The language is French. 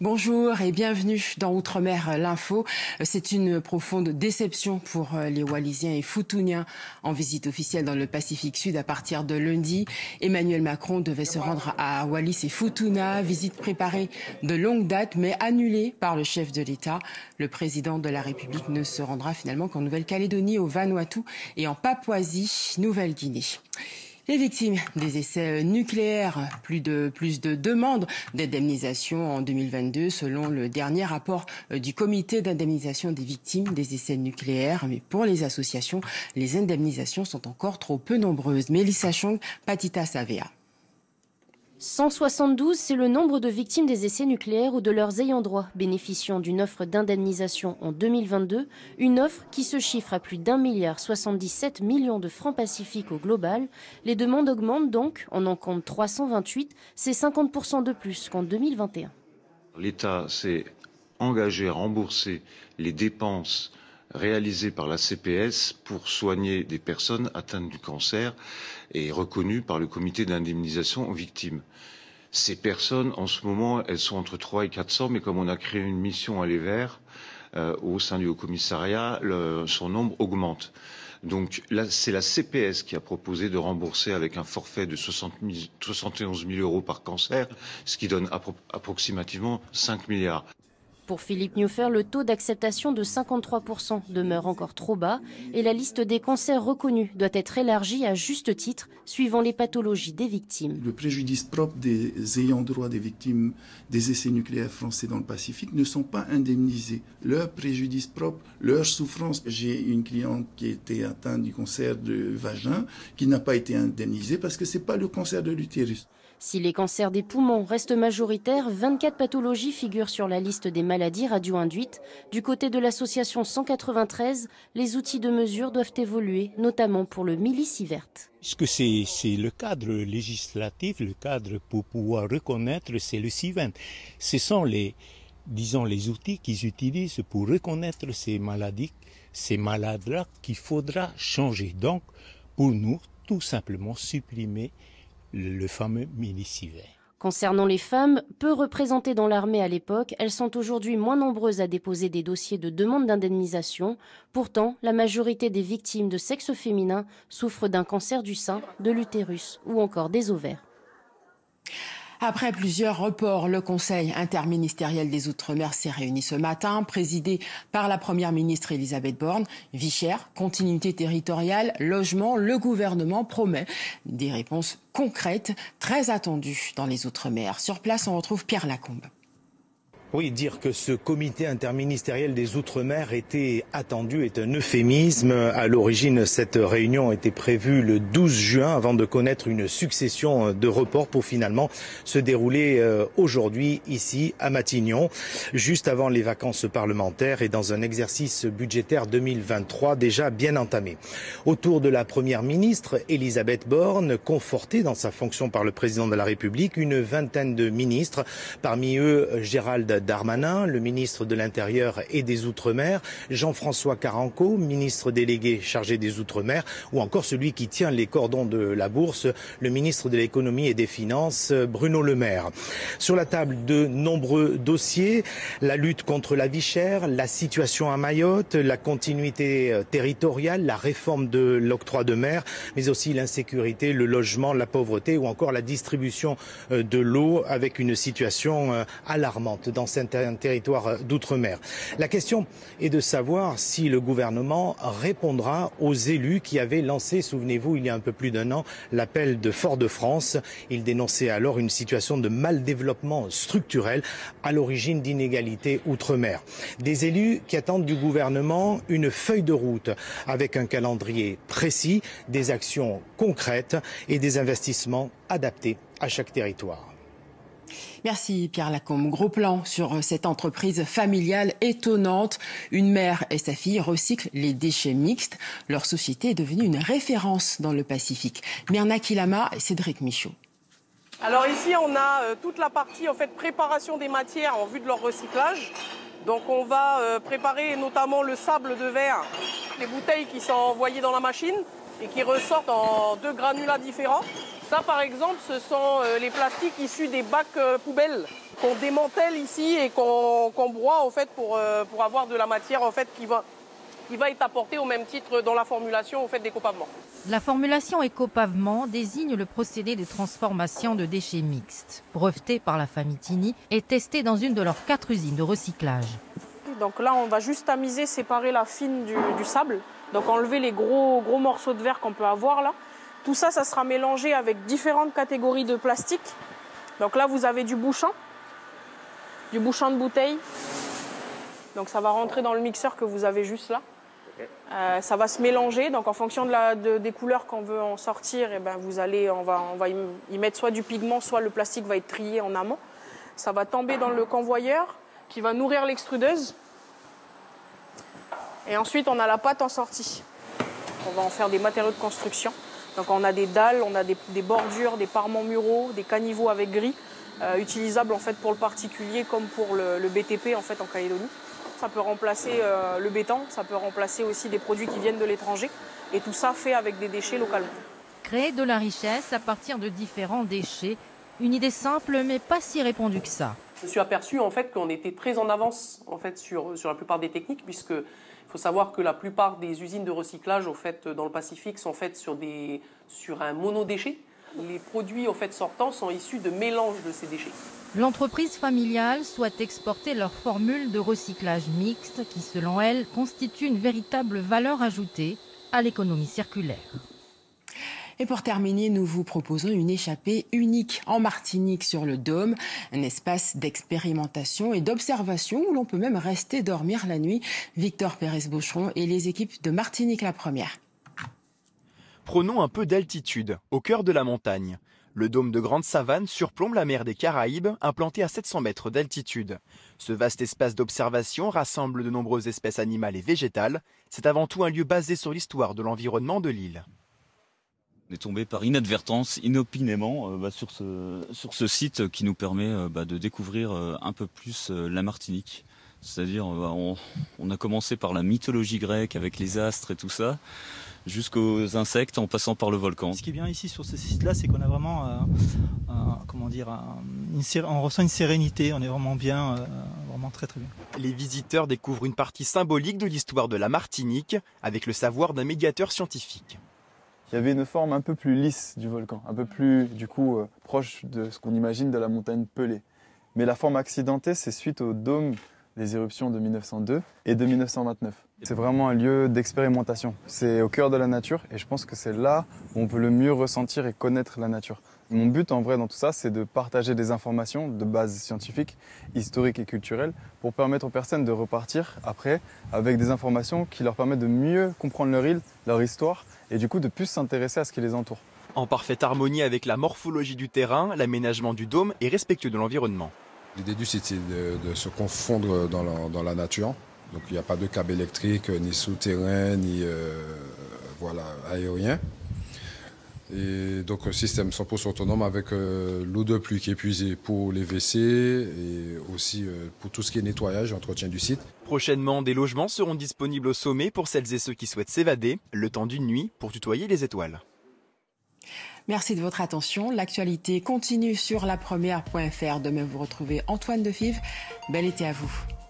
Bonjour et bienvenue dans Outre-mer l'Info. C'est une profonde déception pour les Wallisiens et Futuniens en visite officielle dans le Pacifique Sud à partir de lundi. Emmanuel Macron devait se rendre à Wallis et Futuna, visite préparée de longue date mais annulée par le chef de l'État. Le président de la République ne se rendra finalement qu'en Nouvelle-Calédonie, au Vanuatu et en Papouasie-Nouvelle-Guinée. Les victimes des essais nucléaires, plus de demandes d'indemnisation en 2022 selon le dernier rapport du comité d'indemnisation des victimes des essais nucléaires. Mais pour les associations, les indemnisations sont encore trop peu nombreuses. Mélissa Chong, Patita Savea. 172, c'est le nombre de victimes des essais nucléaires ou de leurs ayants droit bénéficiant d'une offre d'indemnisation en 2022, une offre qui se chiffre à plus d'1,77 milliard de francs pacifiques au global. Les demandes augmentent donc, on en compte 328, c'est 50% de plus qu'en 2021. L'État s'est engagé à rembourser les dépenses réalisées par la CPS pour soigner des personnes atteintes du cancer et reconnues par le comité d'indemnisation aux victimes. Ces personnes, en ce moment, elles sont entre 300 et 400, mais comme on a créé une mission Aller Vers au sein du Haut-Commissariat, son nombre augmente. Donc là, c'est la CPS qui a proposé de rembourser avec un forfait de 71 000 euros par cancer, ce qui donne approximativement 5 milliards. Pour Philippe Newfer, le taux d'acceptation de 53% demeure encore trop bas et la liste des cancers reconnus doit être élargie à juste titre, suivant les pathologies des victimes. Le préjudice propre des ayants droit des victimes des essais nucléaires français dans le Pacifique ne sont pas indemnisés. Leur préjudice propre, leur souffrance. J'ai une cliente qui était atteinte du cancer de vagin qui n'a pas été indemnisée parce que ce n'est pas le cancer de l'utérus. Si les cancers des poumons restent majoritaires, 24 pathologies figurent sur la liste des maladies radio-induites. Du côté de l'association 193, les outils de mesure doivent évoluer, notamment pour le millisievert. Puisque c'est le cadre législatif, le cadre pour pouvoir reconnaître, c'est le CIVEN. Ce sont les outils qu'ils utilisent pour reconnaître ces maladies, ces malades-là qu'il faudra changer. Donc, pour nous, tout simplement supprimer le fameux millisievert. Concernant les femmes, peu représentées dans l'armée à l'époque, elles sont aujourd'hui moins nombreuses à déposer des dossiers de demande d'indemnisation. Pourtant, la majorité des victimes de sexe féminin souffrent d'un cancer du sein, de l'utérus ou encore des ovaires. Après plusieurs reports, le Conseil interministériel des Outre-mer s'est réuni ce matin, présidé par la Première ministre Elisabeth Borne. Vie chère, continuité territoriale, logement, le gouvernement promet des réponses concrètes, très attendues dans les Outre-mer. Sur place, on retrouve Pierre Lacombe. Oui, dire que ce comité interministériel des Outre-mer était attendu est un euphémisme. À l'origine, cette réunion était prévue le 12 juin avant de connaître une succession de reports pour finalement se dérouler aujourd'hui ici à Matignon, juste avant les vacances parlementaires et dans un exercice budgétaire 2023 déjà bien entamé. Autour de la Première ministre, Elisabeth Borne, confortée dans sa fonction par le président de la République, une vingtaine de ministres, parmi eux Gérald Darmanin, le ministre de l'Intérieur et des Outre-mer, Jean-François Carenco, ministre délégué chargé des Outre-mer, ou encore celui qui tient les cordons de la bourse, le ministre de l'Économie et des Finances, Bruno Le Maire. Sur la table, de nombreux dossiers, la lutte contre la vie chère, la situation à Mayotte, la continuité territoriale, la réforme de l'octroi de mer, mais aussi l'insécurité, le logement, la pauvreté ou encore la distribution de l'eau avec une situation alarmante dans certains territoires d'outre-mer. La question est de savoir si le gouvernement répondra aux élus qui avaient lancé, souvenez-vous, il y a un peu plus d'un an, l'appel de Fort-de-France. Ils dénonçaient alors une situation de mal-développement structurel à l'origine d'inégalités outre-mer. Des élus qui attendent du gouvernement une feuille de route avec un calendrier précis, des actions concrètes et des investissements adaptés à chaque territoire. Merci Pierre Lacombe. Gros plan sur cette entreprise familiale étonnante. Une mère et sa fille recyclent les déchets mixtes. Leur société est devenue une référence dans le Pacifique. Myrna Kilama et Cédric Michaud. Alors ici, on a toute la partie préparation des matières en vue de leur recyclage. Donc on va préparer notamment le sable de verre, les bouteilles qui sont envoyées dans la machine et qui ressortent en 2 granulats différents. Ça, par exemple, ce sont les plastiques issus des bacs poubelles qu'on démantèle ici et qu'on broie en fait pour avoir de la matière en fait qui va être apportée au même titre dans la formulation en fait d'éco-pavement. La formulation éco-pavement désigne le procédé de transformation de déchets mixtes, breveté par la famille Tini et testé dans une de leurs 4 usines de recyclage. Donc là, on va juste tamiser, séparer la fine du sable. Donc enlever les gros morceaux de verre qu'on peut avoir là. Tout ça, ça sera mélangé avec différentes catégories de plastique. Donc là, vous avez du bouchon de bouteille. Donc ça va rentrer dans le mixeur que vous avez juste là. Ça va se mélanger, donc en fonction des couleurs qu'on veut en sortir, et ben on va y mettre soit du pigment, soit le plastique va être trié en amont. Ça va tomber dans le convoyeur qui va nourrir l'extrudeuse. Et ensuite on a la pâte en sortie. On va en faire des matériaux de construction. Donc on a des dalles, on a des bordures, des parements muraux, des caniveaux avec gris, utilisables en fait pour le particulier comme pour le BTP en fait en Calédonie. Ça peut remplacer le béton, ça peut remplacer aussi des produits qui viennent de l'étranger. Et tout ça fait avec des déchets localement. Créer de la richesse à partir de différents déchets, une idée simple mais pas si répandue que ça. Je me suis aperçu en fait qu'on était très en avance en fait sur la plupart des techniques, puisque il faut savoir que la plupart des usines de recyclage en fait dans le Pacifique sont faites sur un monodéchet. Les produits en fait sortants sont issus de mélanges de ces déchets. L'entreprise familiale souhaite exporter leur formule de recyclage mixte qui, selon elle, constitue une véritable valeur ajoutée à l'économie circulaire. Et pour terminer, nous vous proposons une échappée unique en Martinique sur le Dôme, un espace d'expérimentation et d'observation où l'on peut même rester dormir la nuit. Victor Pérez-Boucheron et les équipes de Martinique la Première. Prenons un peu d'altitude, au cœur de la montagne. Le dôme de Grande Savane surplombe la mer des Caraïbes, implanté à 700 mètres d'altitude. Ce vaste espace d'observation rassemble de nombreuses espèces animales et végétales. C'est avant tout un lieu basé sur l'histoire de l'environnement de l'île. On est tombé par inadvertance, inopinément, sur ce site qui nous permet de découvrir un peu plus la Martinique. C'est-à-dire, on a commencé par la mythologie grecque avec les astres et tout ça, jusqu'aux insectes en passant par le volcan. Ce qui est bien ici sur ce site-là, c'est qu'on a vraiment, on ressent une sérénité, on est vraiment bien, vraiment très très bien. Les visiteurs découvrent une partie symbolique de l'histoire de la Martinique avec le savoir d'un médiateur scientifique. Il y avait une forme un peu plus lisse du volcan, un peu plus du coup proche de ce qu'on imagine de la montagne Pelée. Mais la forme accidentée, c'est suite au dôme des éruptions de 1902 et de 1929. C'est vraiment un lieu d'expérimentation. C'est au cœur de la nature et je pense que c'est là où on peut le mieux ressentir et connaître la nature. Mon but en vrai dans tout ça, c'est de partager des informations de base scientifique, historique et culturelle pour permettre aux personnes de repartir après avec des informations qui leur permettent de mieux comprendre leur île, leur histoire et du coup de plus s'intéresser à ce qui les entoure. En parfaite harmonie avec la morphologie du terrain, l'aménagement du dôme est respectueux de l'environnement. L'idée du site, c'est de se confondre dans la nature. Donc il n'y a pas de câble électrique, ni souterrain, ni aérien. Et donc un système 100% autonome avec l'eau de pluie qui est puisée pour les WC et aussi pour tout ce qui est nettoyage et entretien du site. Prochainement, des logements seront disponibles au sommet pour celles et ceux qui souhaitent s'évader, le temps d'une nuit pour tutoyer les étoiles. Merci de votre attention. L'actualité continue sur lapremière.fr. Demain, vous retrouvez Antoine Defive. Bel été à vous.